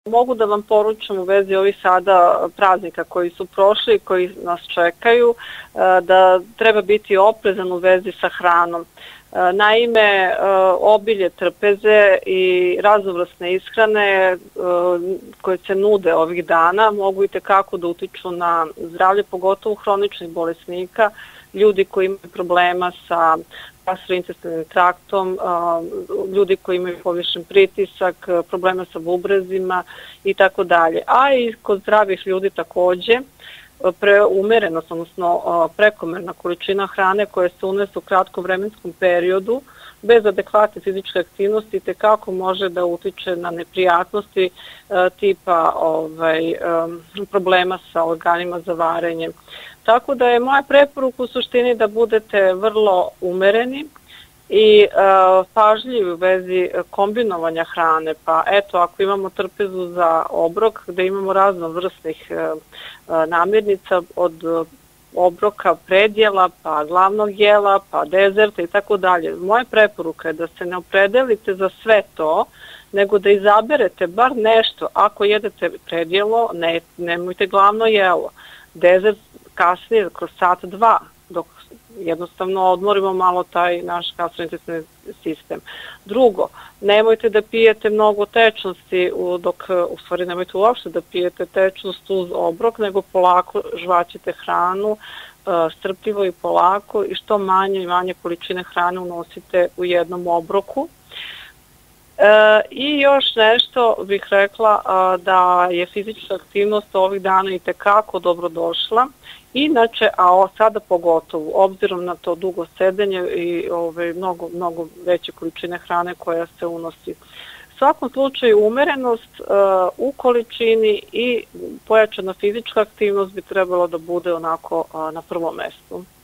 Mogu da vam poručim u vezi ovih sada praznika koji su prošli i koji nas čekaju, da treba biti oprezan u vezi sa hranom. Naime, obilje trpeze i raznovrsne ishrane koje se nude ovih dana mogu itekako da utiču na zdravlje, pogotovo hroničnih bolesnika, ljudi koji imaju problema sa gastrointestinalnim traktom, ljudi koji imaju povišen pritisak, problema sa bubrezima i tako dalje. A i kod zdravih ljudi takođe, preumerenost, odnosno prekomerna količina hrane koja se unese u kratkom vremenskom periodu bez adekvatne fizičke aktivnosti itekako može da utiče na neprijatnosti tipa problema sa organima za varenje. Tako da je moja preporuka u suštini da budete vrlo umereni i pažljivi u vezi kombinovanja hrane. Pa eto, ako imamo trpezu za obrok, gde imamo raznovrsnih namirnica od obroka predjela, pa glavnog jela, pa dezerta i tako dalje. Moja preporuka je da se ne opredelite za sve to, nego da izaberete bar nešto. Ako jedete predjelo, nemojte glavno jelo. Dezert kasnije, kroz sat, dva, dok jednostavno odmorimo malo taj naš gastrointestinalni sistem. Drugo, nemojte da pijete mnogo tečnosti, u stvari nemojte uopšte da pijete tečnost uz obrok, nego polako žvaćite hranu, strpljivo i polako i što manje i manje količine hrane unosite u jednom obroku. I još nešto bih rekla da je fizička aktivnost ovih dana itekako dobrodošla. Inače, a sada pogotovo, obzirom na to dugo sedenje i mnogo veće količine hrane koja se unosi. U svakom slučaju umerenost u količini i pojačana fizička aktivnost bi trebalo da bude onako na prvom mestu.